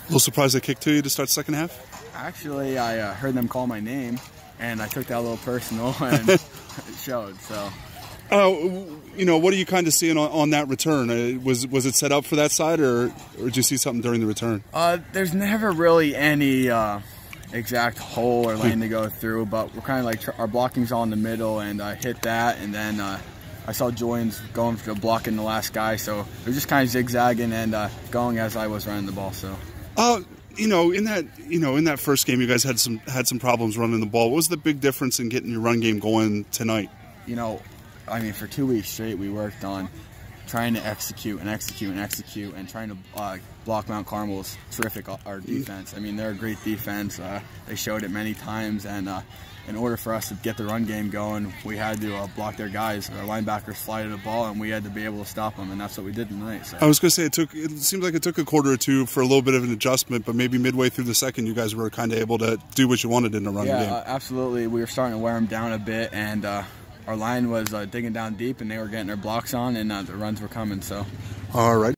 little surprised they kicked to you to start the second half? Actually, I heard them call my name, and I took that a little personal, and it showed. So, what are you kind of seeing on that return? Was it set up for that side, or did you see something during the return? There's never really any exact hole or lane to go through, but we're kind of like our blocking's all in the middle, and I hit that, and then I saw Julian's going for blocking the last guy, so it was just kind of zigzagging and going as I was running the ball. So, in that first game, you guys had some problems running the ball. What was the big difference in getting your run game going tonight? For 2 weeks straight, we worked on trying to execute and trying to block Mount Carmel's terrific our defense. I mean, they're a great defense. They showed it many times, and in order for us to get the run game going, we had to block their guys. Our linebackers fly to the ball, and we had to be able to stop them, and that's what we did tonight. So. I was going to say it seems like it took a quarter or two for a little bit of an adjustment, but maybe midway through the second, you guys were kind of able to do what you wanted in the run game. Yeah, absolutely. We were starting to wear them down a bit, and our line was digging down deep, and they were getting their blocks on, and the runs were coming. So, all right.